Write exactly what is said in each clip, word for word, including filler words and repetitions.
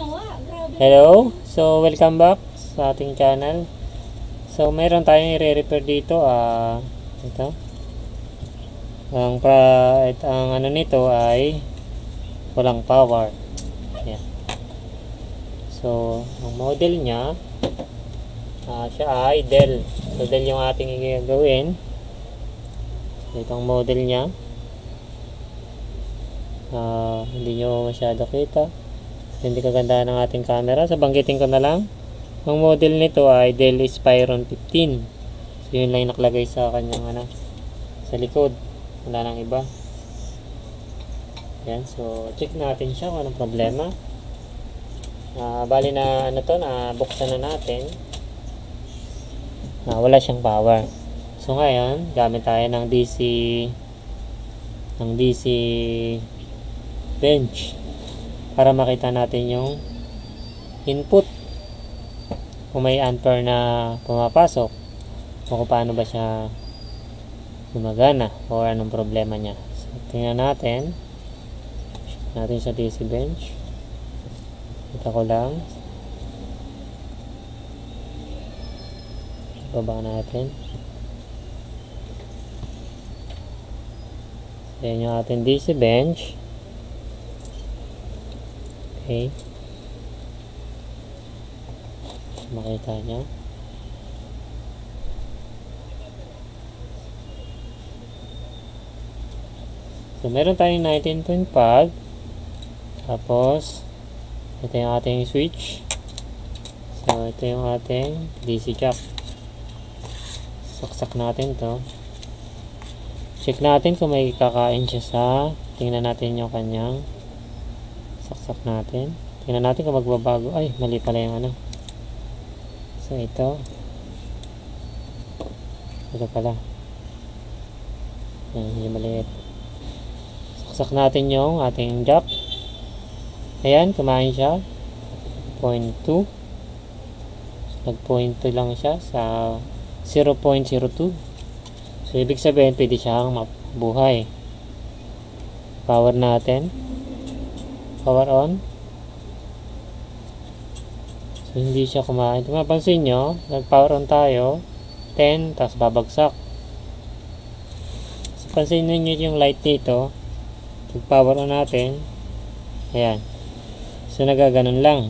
Hello, so welcome back sa ating channel. So mayroon tayong i-repair dito. Ah, ito. Ang pra, it, ang ano nito ay walang power. Yan. So ang model niya, ah, siya ay Dell. So Dell yung ating gagawin. So, itong model niya. Ah, hindi nyo masyado kita. Hindi kaganda ng ating camera. So banggitin ko na lang. Ang model nito ay Dell Inspiron fifteen. So yun lang yung nakalagay sa kanyang ano, sa likod. Wala nang iba. Yan. So check natin siya kung anong problema. Uh, bali na ano to, na buksan na natin. Uh, wala siyang power. So ngayon, gamit tayo ng D C ng D C bench para makita natin yung input, kung may ampere na pumapasok o kung paano ba siya gumagana o anong problema niya. So tingnan natin natin sa D C bench. Kita ko lang, baba natin. Yan yung ating D C bench. Okay. Makita niya. So meron tayong nineteen point five. Tapos ito yung ating switch. So ito yung ating D C jack. Saksak natin to. Check natin kung may kakain siya sa, tingnan natin yung kanyang, saksak natin. Tingnan natin kung magbabago. Ay, mali pala yung ano. So ito. Ito pala. Ayan, yung maliit. Saksak natin yung ating jack. Ayan, kumain siya. zero point two. So, nag zero point two lang siya sa zero point zero two. So, ibig sabihin, pwede siyang mabuhay. Power natin. Power on. So, hindi siya kumain. Kung mapansin nyo, nag-power on tayo. ten, tapos babagsak. So, pansin nyo yung light dito. Nag-power on natin. Ayan. So, nagaganon lang.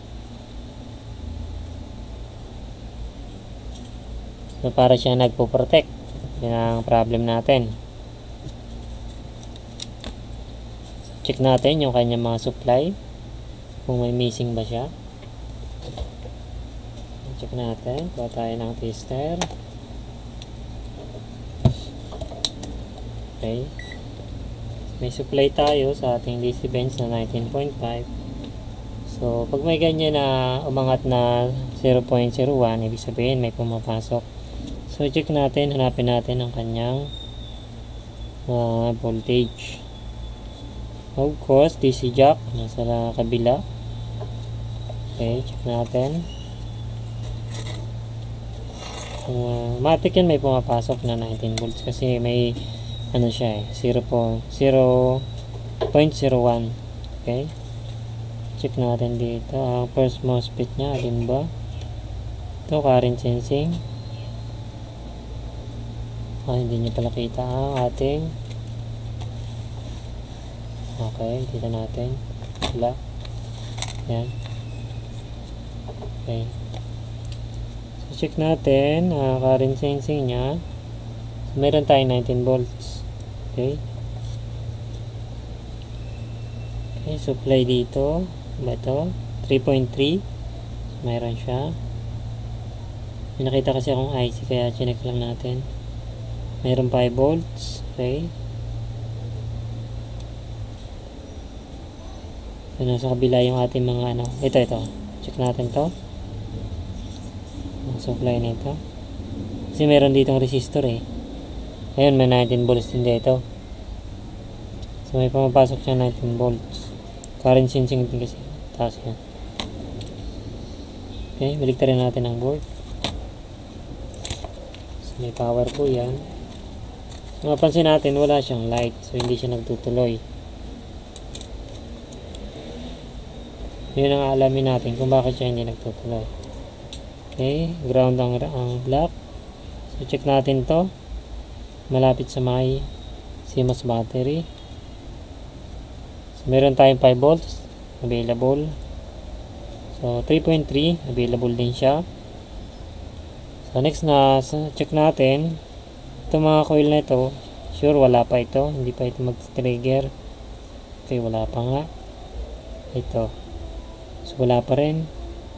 So, para siya nagpo-protect. Yan ang problem natin. Check natin yung kanyang mga supply. Kung may missing ba siya. Check natin. Kuha tayo ng tester. Okay. May supply tayo sa ating D C bench na nineteen point five. So, pag may ganyan na umangat na zero point zero one, ibig sabihin may pumapasok. So, check natin, hanapin natin ang kanyang uh, voltage. Of course, D C jack, nasa kabila. Okay, check natin. Uh, matik yan, may pumapasok na nineteen volts kasi may ano siya eh, zero point zero one. Okay. Check natin dito. Ang first MOSFET niya, alin ba? Ito, current sensing. Ah, hindi niya pala kita ang ating. Okay, dito natin. Wala. Yan. Okay. So, check natin. Uh, current sensing niya. So, meron tayong nineteen volts. Okay. Okay, supply dito. Ba ito? three point three. Mayroon siya. May nakita kasi akong I C kaya chinek lang natin. Mayroon five volts. Okay. So, nasa kabila yung ating mga ano. Ito, ito. Check natin to. Ang supply nito. Kasi meron ditong resistor eh. Ayun, may nineteen volts din dito. So, may pumapasok siya nineteen volts. Current sensing din kasi. Taas yan. Okay, baliktarin natin ang board. So, may power po yan. So, mapansin natin, wala siyang light. So, hindi siya nagtutuloy. Yun ang alamin natin kung bakit siya hindi nagtutuloy. Okay, ground ang, ang black. So check natin to. Malapit sa may C M O S battery. So meron tayong five volts available. So three point three available din siya. So next na so, check natin itong mga coil na ito. Sure wala pa ito, hindi pa ito mag-trigger. Okay, wala pa nga. Ito. So wala pa rin.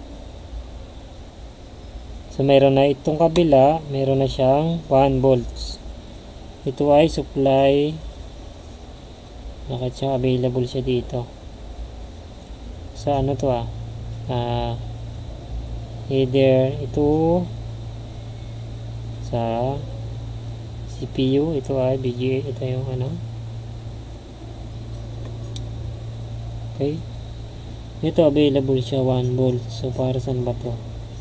So meron na itong kabila, meron na siyang one volts. Ito ay supply. Bakit siya available siya dito? Sa ano to ah? Uh, either ito sa C P U, ito ay B G A, ito yung ano. Okay. Ito available siya one volt. So para saan ba to?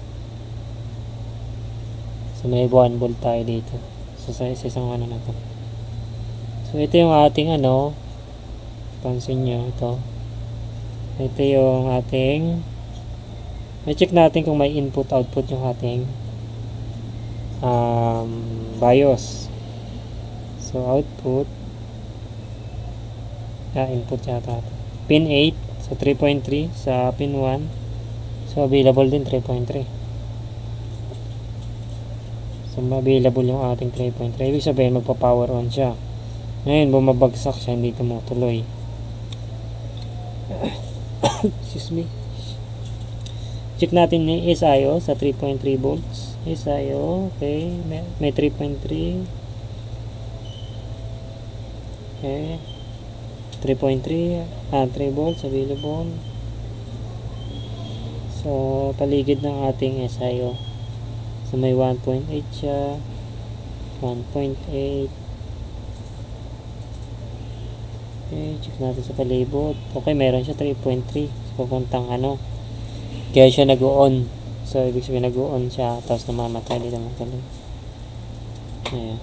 So may one volt tayo dito. So sa isang ano na to. So ito yung ating ano. Pansin nyo ito. Ito yung ating i-check natin kung may input output yung ating um, BIOS. So output ah, input yata pin eight. So three point three sa pin one. So available din three point three. So available yung ating three point three. Ibig sabihin magpa-power on siya. Ngayon bumabagsak siya, hindi tumutuloy. Excuse me. Check natin yung S I O sa three point three volts. S I O, okay. May, may three point three. Okay. three point three, ah, three volts available. So, paligid ng ating S I O. So, may one point eight siya. one point eight. Okay, check natin sa palibot. Okay, meron siya three point three. So, papuntang ano. Kaya siya nag-on. So, ibig sabihin nag-on siya. Tapos namamatay dito mga tuloy. Ayan.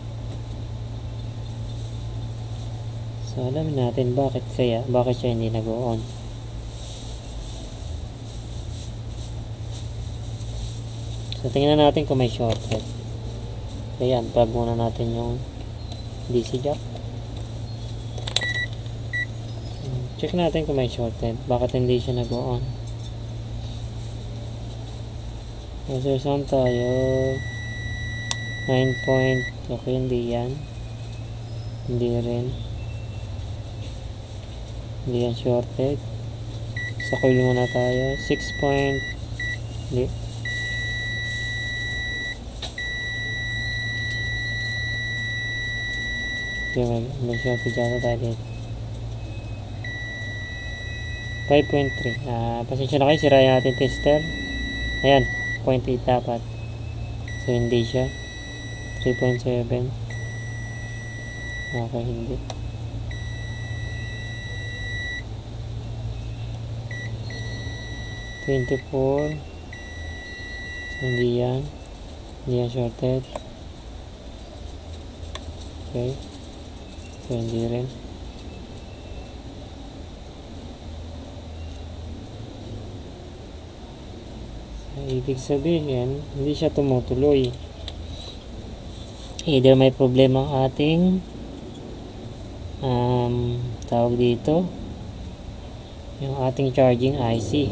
So, alamin natin bakit kaya, bakit siya hindi nag-on. So, tingnan natin kung may shorted. Ayan, plug muna natin yung D C jack. Check natin kung may shorted. Bakit hindi siya nag-on. User sound tayo. nine point. Okay, hindi yan. Hindi rin. Hindi yan shorted. Sa coil muna tayo. six point. Hindi. Okay, may, may shorted data tayo dito. five point three. Ah, pasensya na kayo. Sira yung ating tester. Ayan. zero point eight dapat. So, hindi siya. three point seven. Okay, hindi. twenty-four. So, hindi yan. Hindi yan shorted. Okay. So, hindi rin. Ibig sabihin, hindi siya tumutuloy. Either may problema ang ating um, tawag dito yung ating charging I C.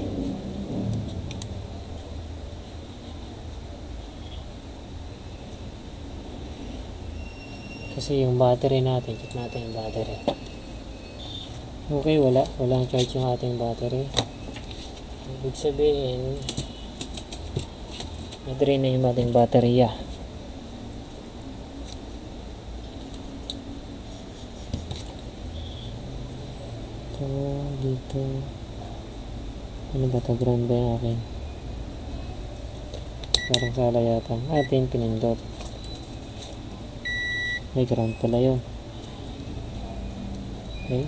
Kasi yung battery natin, check natin yung battery. Okay, wala. Walang charge yung ating battery. Ibig sabihin, na-drain na yung ating baterya. Ito, dito. Ano ba ito? Ground ba yung akin? Parang sala yata. Ating pinindot. May ground pala yun. Okay.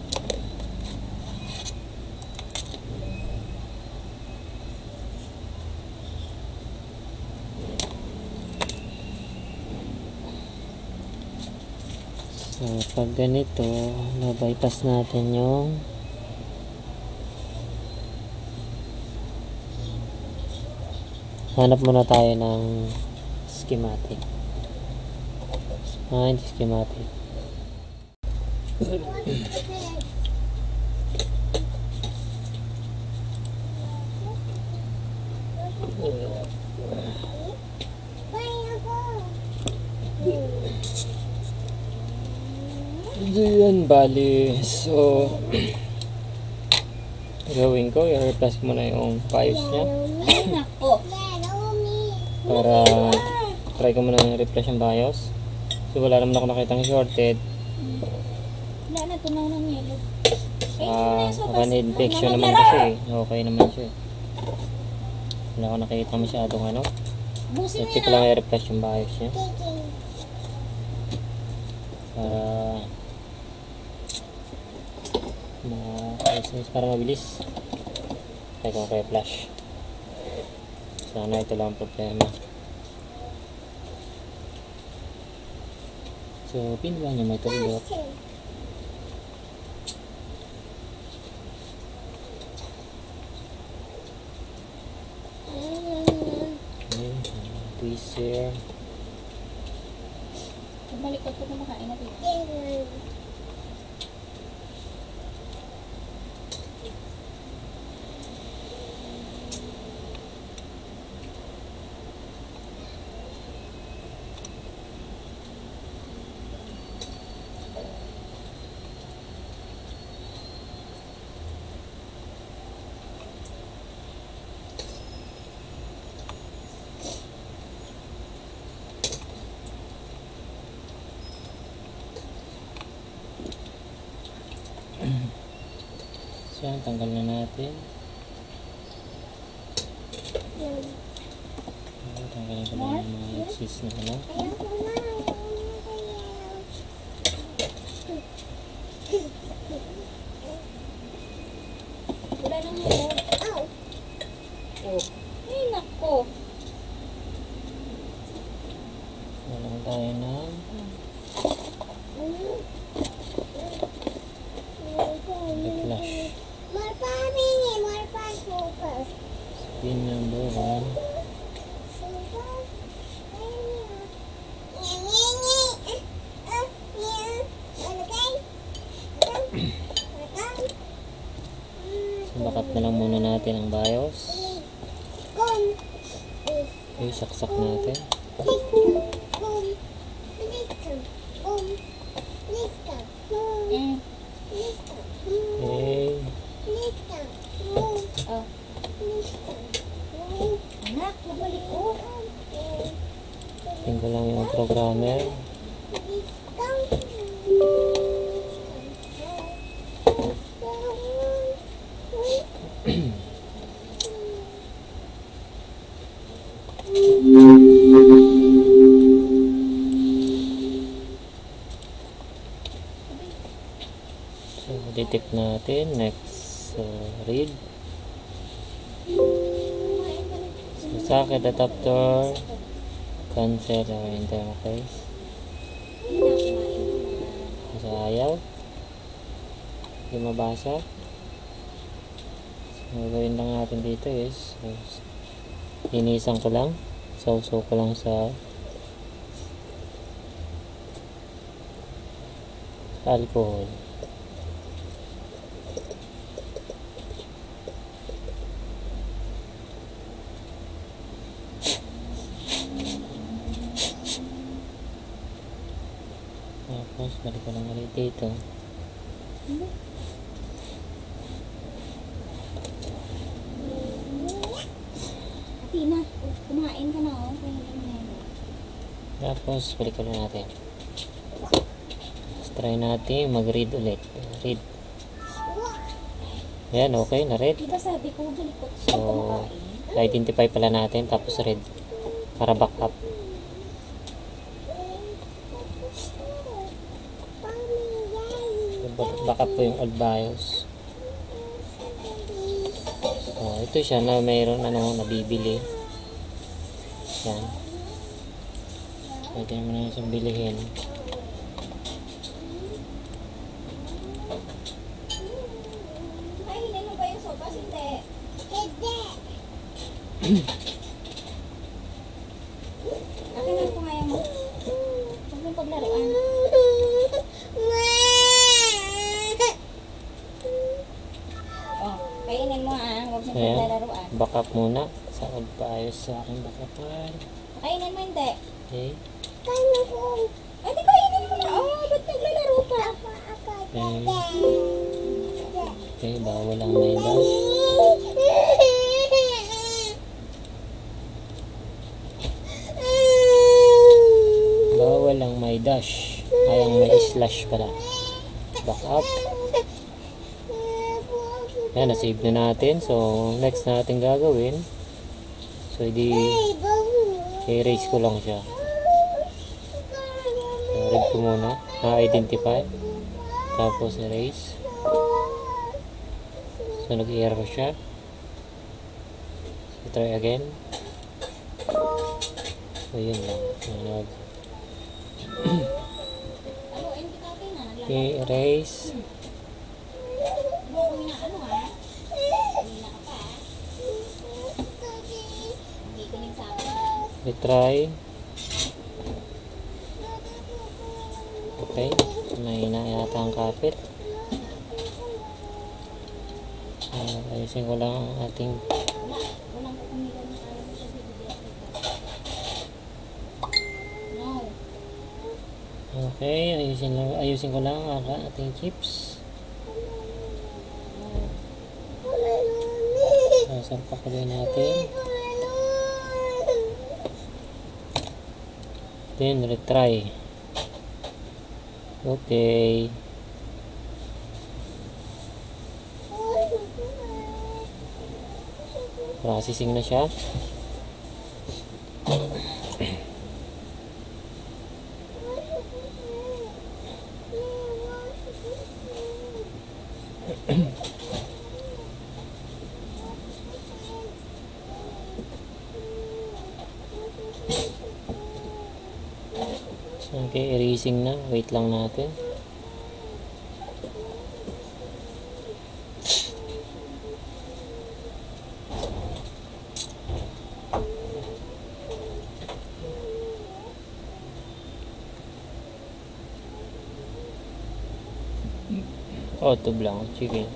So, pag ganito, na-bypass natin yung hanap muna tayo ng schematic. Find schematic. Diyan bali. So gawin ko, i-replace ko muna yung bios niya para try ko muna yung replace yung bios. So wala naman ako nakitang shorted. Wala na, tunaw ng yelo. Ah, uh, infection naman kasi. Okay naman siya. Wala ako nakita masyadong ano. I-check ko lang i-replace yung bios niya. Para ma-ayos para mabilis. Kaya ko kaya flash. Sana ito lang ang problema. So, pinuha niya may tulot. Okay, tweezer. Balik ko ito na makain natin. So, tanggal na natin. Tanggalin ko na yung mga exist na ano. Wala nang yelo. Oh. Ay, nako. Wala tayo ng flash. Pin number one. So, backup na lang muna natin ang BIOS. Okay, saksak natin. Mm. Okay. Oh. Anak, nabalik ko. Tingnan lang yung programmer. So, detect natin. Next, uh, read. So, socket adapter. Cancel our interface. So, ayaw. Hindi mabasa. So, gawin lang natin dito is so, linisan ko lang. So-so ko lang sa alcohol. Tapos, balik ko lang ulit dito. Tina, kumain ka na, oh. Tapos, balik ko lang natin. Let's try natin mag-read ulit. Read. Ayan, okay, na-read. Diba sabi ko, balik ko. So, identify pala natin, tapos read. Para backup. Backup po yung old BIOS. So, ito siya na mayroon ano, nabibili. Yan. Pwede naman na siyang bilihin. Ay, hindi mo ba yung sopas? Hindi. Hindi. Kainin mo ah. Huwag mo Ayan. paglalaruan. Back up muna. Saan paayos sa aking back up ay. Kainin mo hindi. Okay. Kainin mo. Ay, di kainin mo na. Oh, ba't naglalaro ka? Okay. Okay, bawal ang may dash. Bawal ang may dash. Ay, ang may slash pala. Back up. Ayan, na-save na natin. So, next na natin gagawin. So, hindi i-erase ko lang siya. So, read ko muna. Na-identify. Tapos, erase. So, nag-error siya. So, try again. So, yun lang. Nag i-erase. Retry. Okay. Mahina yata ang kapit. Uh, ayusin ko lang ang ating okay, ayusin, lang, ayusin ko lang ang ating chips. Sarpak ko din natin. Then retry. Okay. Processing na siya. Okay, erasing na. Wait lang natin. Auto blank. Sige.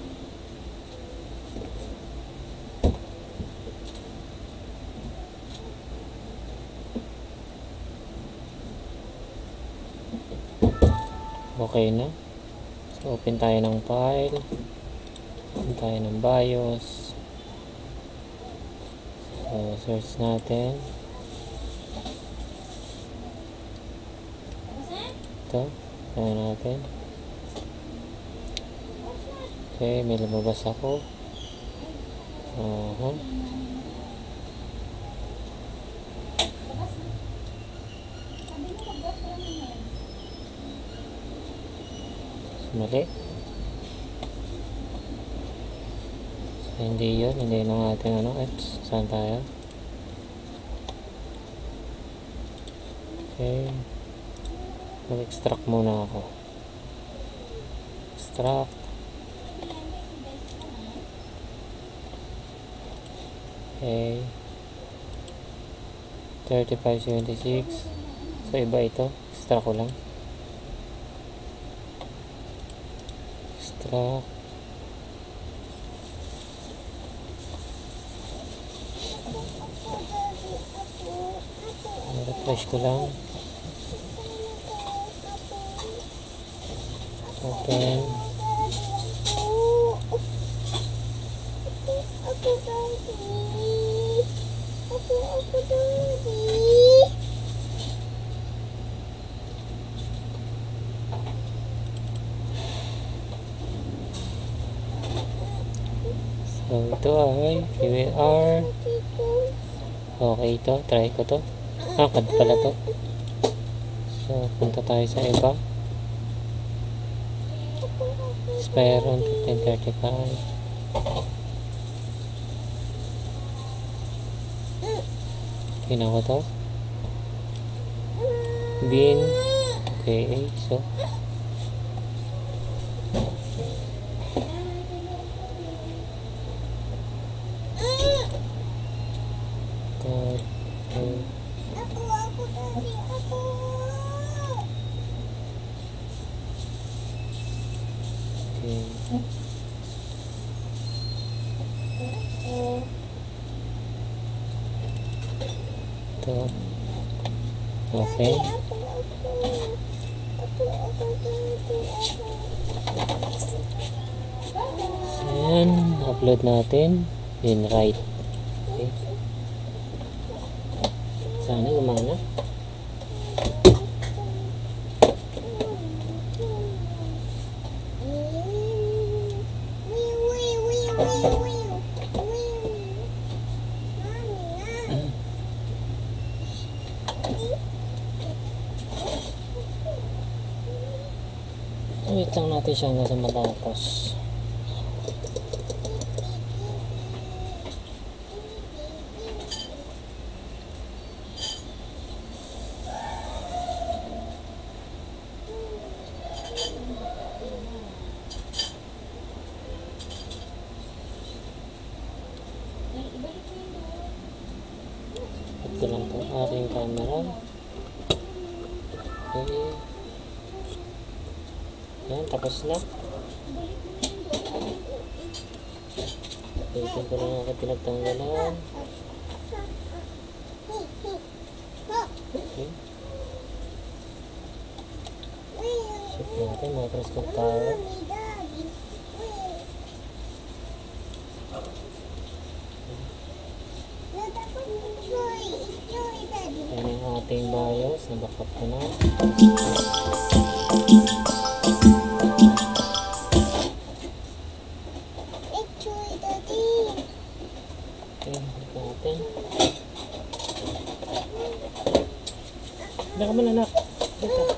Okay na. So, open tayo ng file. Open tayo ng BIOS. So, search natin. Ito. Tayo natin. Okay, may lumabas ako. Uh-huh. Mali. So, hindi yun. Hindi yun ang ating ano. Oops. Saan tayo? Okay. Mag-extract muna ako. Extract. Okay. thirty-five seventy-six. So, iba ito. Extract ko lang. Extract. Refresh ko lang. Open. So, ito ay Q R. Okay ito. Try ko to. Ah, cad pala to. So, punta tayo sa iba. Expire on fifteen thirty-five. Tingnan ko to. Bin. Okay. So, Ito. Okay. Ayan, upload natin. Then right. Okay. Sana gumana. Wait lang natin siya hanggang sa matapos. Ito lang po aking camera. Okay. Yan, tapos na. Ito ko lang ako pinagtanggalan. Okay. Shift natin, microscope tower. Yan yung ating BIOS. Nabackup ko na. Diyan ka man, anak. Diyan ka.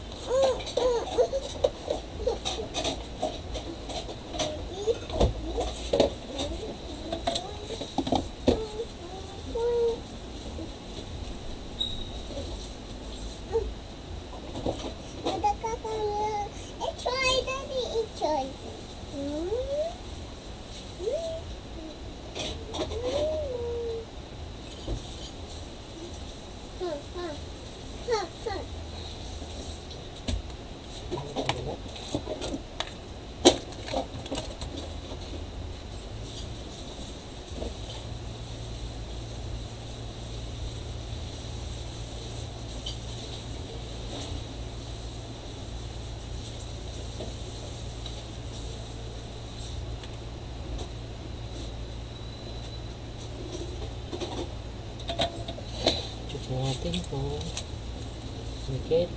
Natin kung dikit,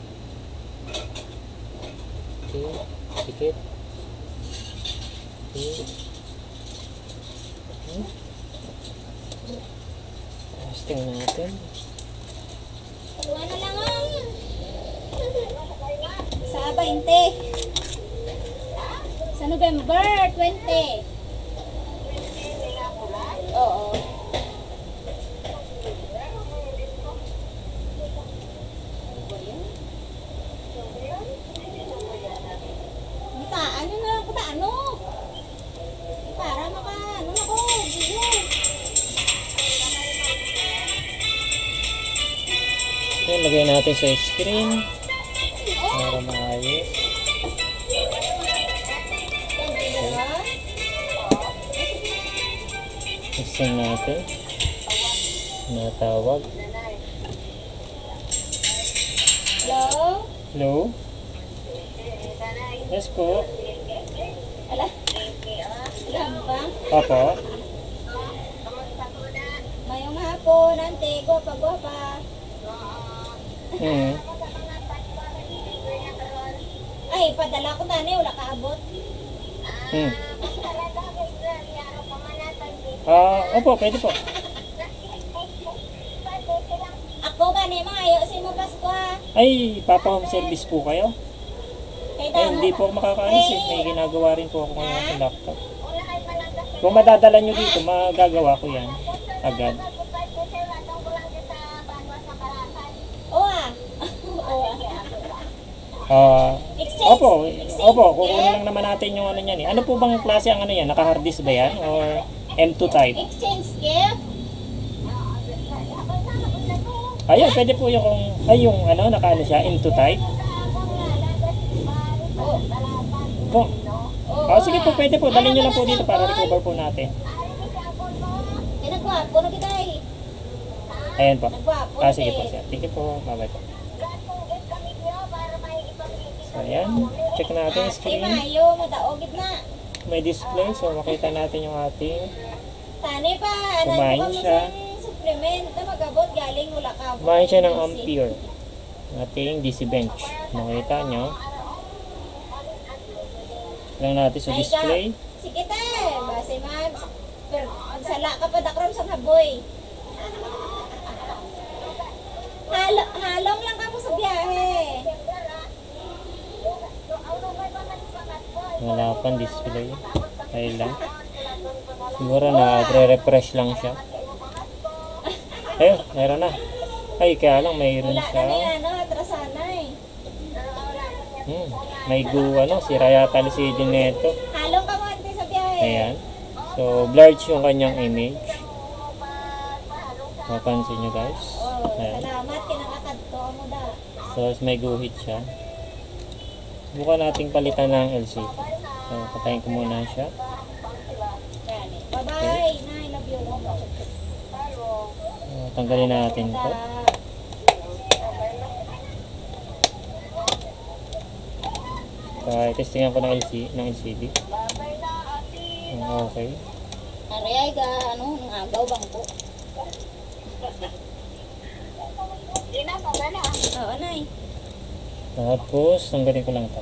okay, dikit, okay, okay. Testing natin. Ano lang ang sa twenty sa November twenty. Oo. Ano na lang kita, ano? Para maka, ano na ko, video. Okay, lagay natin sa screen para maayos. Testing natin. Natawag. Hello? Hello? Yes po. Ala? Gampang? Opo. Mayong hapon, ante, gwapa-gwapa. Hmm. Ay, padala ko tani, wala ka abot. Hmm. Ah, opo, pwede po. Ako gani, mga ayusin mo Pasko ha. Ay, papa-home service po kayo? Kay Ay, hindi po ako makakaalis eh. May ginagawa rin po ako ngayon sa laptop. Kung madadala nyo dito, magagawa ko yan. Agad. Oo ah. Oo ah. Ah, Exchange. opo, opo, kukunin lang naman natin yung ano yan eh. Ano po bang klase ang ano yan? Naka-hard disk ba yan? Or M two type? Exchange gift. Ayun, pwede po yung, ay yung ano, naka-ano siya, M two type? Oo. Po. Ah, sige po, pwede po. Dalhin nyo lang po dito para recover po natin. Eh, nagwapo na kita eh. Ayan po. Nagwapo Ah, na sige po eh. sir. Thank you po. Bye-bye po. So, ayan. Check natin yung Ate, screen. mayo, madaogid na. May display. So, makita natin yung ating Tani pa, Kumain ano mo siya. sa supplement na magabot galing mula ka. kumain siya ng Ampere. Ating D C Bench. Makita nyo. Lang natin sa display. Sige te, base mag per, magsala ka pa dakram sa haboy. Halo, halong lang ka mo sa biyahe. Wala pang display. Ayun lang. Siguro nagre-refresh lang siya. Eh, meron na. Ay, kaya lang mayroon Wala siya. na ni ano, atrasana eh. Hmm, may gu, ano, sira yata L C D nito. Halong ka mo ante sa biyahe. Ayan. So, blurred yung kanyang image. Mapansin nyo guys. Oh, Ayan. salamat kinakakadto mo da. So, may guhit siya. Subukan nating palitan ng L C D. So, patayin ko muna siya. Bye bye, na I love you. So, tanggalin natin to. So, testingan ko ng L C D, ng L C D. Ah, okay. Ari ay ga ano nang agaw bangko. Ina pa na. Oo, nay. Tapos, tanggalin ko lang ito.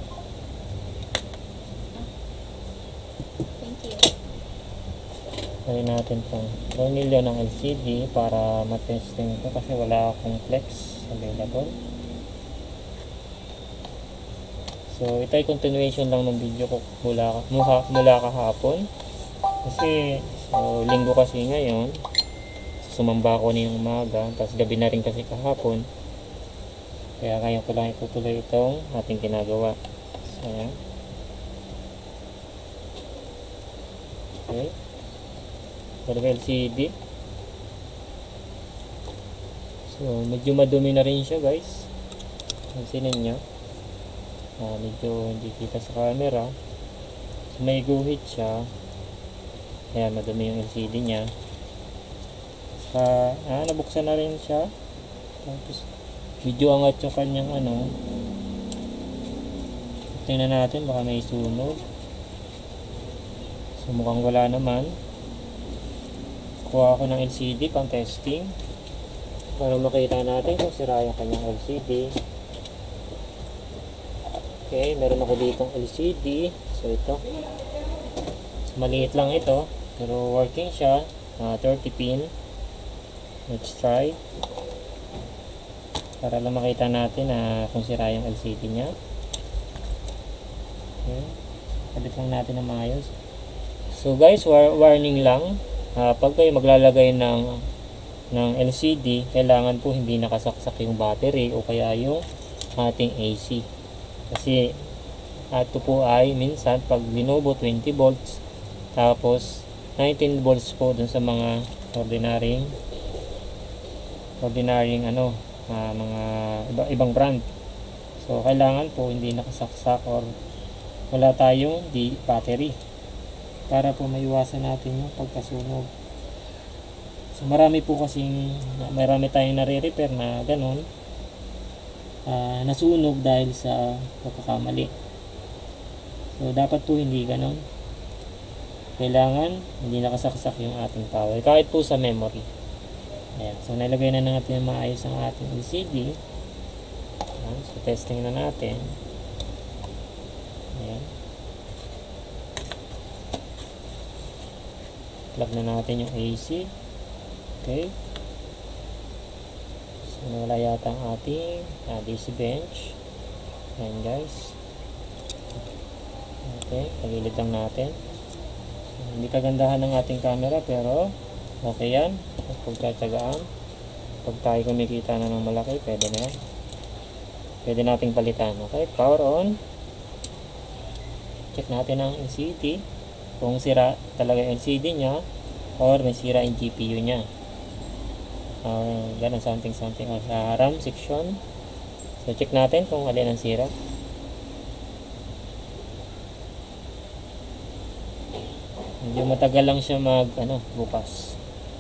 Thank you. Tanggalin natin itong tornilyo ng L C D para matesting ito kasi wala akong flex available. So, ito ay continuation lang ng video ko mula, mula, mula kahapon. Kasi, so, linggo kasi ngayon. Sumamba ako niyong umaga. Tapos gabi na rin kasi kahapon. Kaya ngayon ko lang itutuloy itong ating ginagawa. So, ayan. Okay. Pero L C D. So, medyo madumi na rin siya guys. Pansinin nyo. Uh, medyo hindi kita sa camera. So, may guhit siya. Ayan, madumi yung L C D nya. Sa, ah, nabuksan na rin siya. Tapos, medyo angat yung kanyang ano. Tingnan natin, baka may sunog. So, mukhang wala naman. Kuha ako ng L C D pang testing. Para makita natin kung sira yung kanyang L C D. Okay, meron ako ditong L C D. So, ito. So, maliit lang ito. Pero working siya. Uh, thirty pin. Let's try. Para lang makita natin na uh, kung sira yung L C D nya. Okay. Kabit lang natin na maayos. So, guys, war warning lang. Uh, pag kayo maglalagay ng, ng L C D, kailangan po hindi nakasaksak yung battery o kaya yung ating A C. Kasi ito po ay minsan pag binubo twenty volts tapos nineteen volts po dun sa mga ordinary ordinary ano uh, mga iba, ibang brand. So kailangan po hindi nakasaksak or wala tayong di battery para po maiwasan natin yung pagkasunog. So marami po kasing marami tayong nare-repair na ganun. Uh, nasunog dahil sa pagkakamali. So, dapat po hindi ganon. Kailangan hindi nakasaksak yung ating power. Kahit po sa memory. Ayan. So, nalagay na natin na maayos ang ating L C D. Ayan. So, testing na natin. Ayan. Plug na natin yung A C. Okay. Wala yata ang ating uh, D C bench. Ayan guys. Okay, pagilid lang natin. So, hindi kagandahan ng ating camera pero okay yan. Pagtsatsagaan. Pag tayo kumikita na ng malaki, pwede na yan. Pwede nating palitan. Okay, power on. Check natin ang L C D. Kung sira talaga yung L C D nya or may sira yung G P U nya. Uh, ganun something something or sa RAM section. So check natin kung alin ang sira. medyo matagal lang siya mag ano bukas.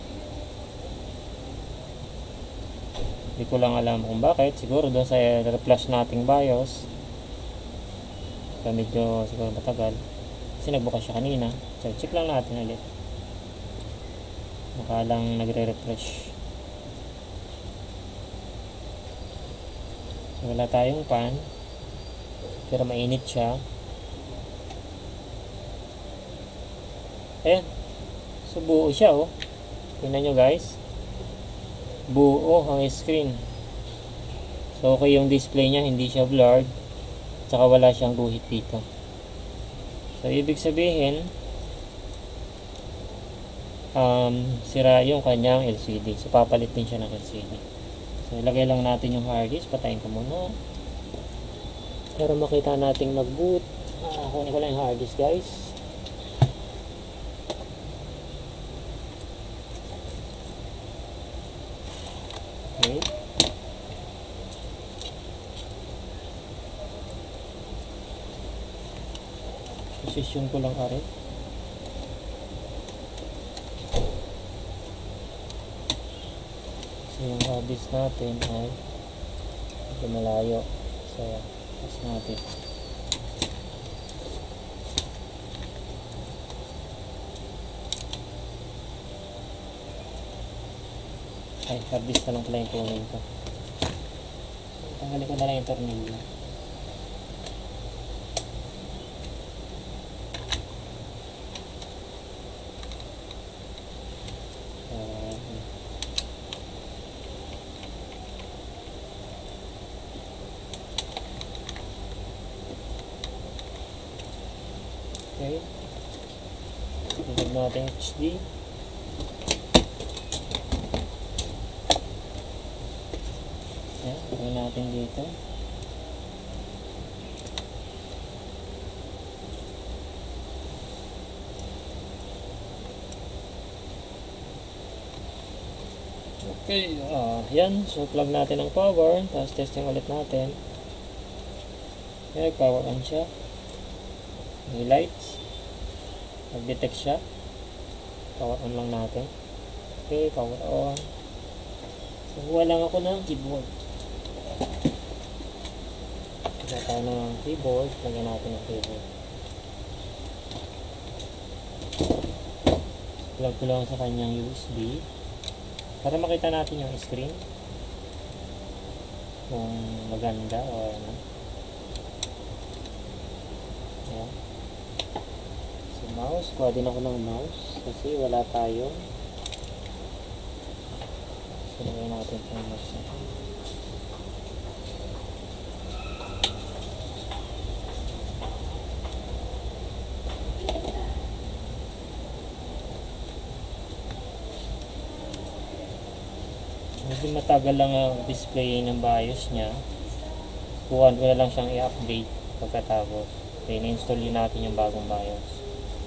Hindi ko lang alam kung bakit. Siguro doon sa reflash nating BIOS kaya medyo siguro matagal kasi nagbukas siya kanina. So check lang natin ulit, baka lang nagre-refresh. So wala tayong fan pero mainit siya. Ayan, so buo siya oh. Tingnan nyo guys, buo ang screen. So okay yung display nya, hindi siya blurred, tsaka wala siyang guhit dito. So ibig sabihin um, sira yung kanyang L C D, so papalit din siya ng L C D. So ilagay lang natin yung hard disk. Patayin ko muna para makita nating mag-boot. Ah, kunin ko lang yung hard disk guys. Okay. Position ko lang ari. So yung hard disk natin ay medyo malayo. So pas natin. Ay, hard disk na lang pala yung tuning ko. Tanggalin ko na lang yung tornilyo. Okay. Tignan natin H D. Ayan, tignan natin dito. Okay, uh, yan. So plug natin ang power, tapos testing ulit natin. Okay, power on siya. May lights, nag-detect siya. Power on lang natin. Okay, power on. So kuha lang ako ng keyboard. Kuha tayo ng keyboard. Lagyan natin ng keyboard. Plug ko lang sa kanyang U S B para makita natin yung screen kung maganda o ano. Ayan. Mouse, kuha din ako ng mouse kasi wala tayo. So lagay natin yung mouse na. Medyo matagal lang ang display ng BIOS nya. Kuha ko na lang siyang i-update pagkatapos. Okay, na-install din natin yung bagong BIOS.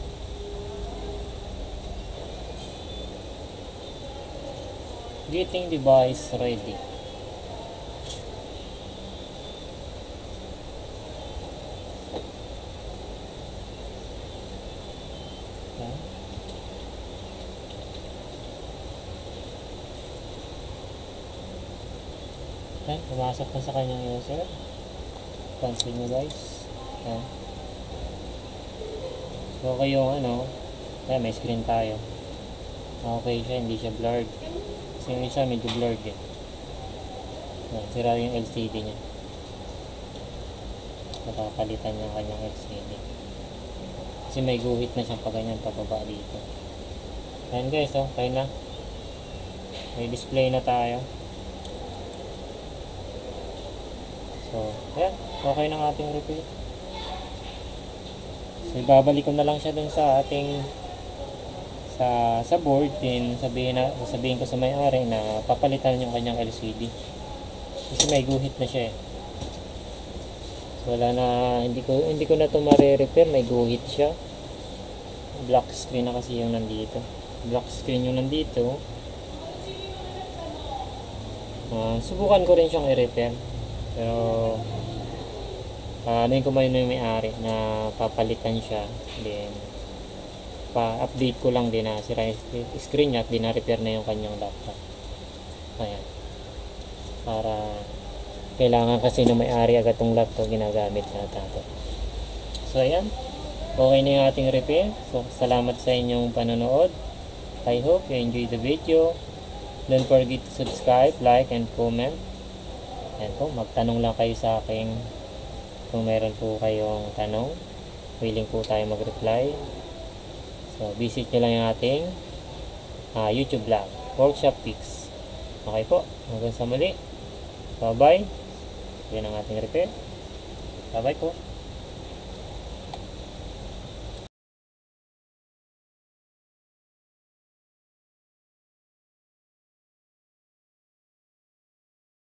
Getting device ready. Okay. Okay, pumasok na sa kanyang user. Cancel nyo guys. Okay. So okay yung ano, okay, may screen tayo. Okay siya, hindi siya blurred. Kasi yung isa medyo blurred eh. Ayan, sira yung L C D nya. Nakapalitan niya ang kanyang L C D. Kasi may guhit na siyang paganyan pababa dito. Ayan guys, oh, okay na. May display na tayo. So, ayan, okay na ang ating repair. So, ibabalik ko na lang siya dun sa ating sa sa board, din sabihin na sasabihin ko sa may-ari na papalitan yung kanyang L C D kasi may guhit na siya eh. So, wala na, hindi ko hindi ko na to mare-repair, may guhit siya. Black screen na kasi yung nandito. Black screen yung nandito. Uh, subukan ko rin siyang i-repair. Pero uh, ano yung kumain na yung may-ari na papalitan siya. Then pa-update ko lang din na sira yung screen niya at dina-repair na yung kanyang laptop. Ayan. Para kailangan kasi na may-ari agad tong laptop ginagamit na tato. So ayan. Okay na yung ating repair. So salamat sa inyong panonood. I hope you enjoyed the video. Don't forget to subscribe, like, and comment. Ayan po, magtanong lang kayo sa akin kung meron po kayong tanong. Willing po tayo mag-reply. So, visit nyo lang yung ating uh, YouTube vlog, Workshop Fix. Okay po, hanggang sa muli. Bye-bye. Yan ang ating repair. Bye-bye po.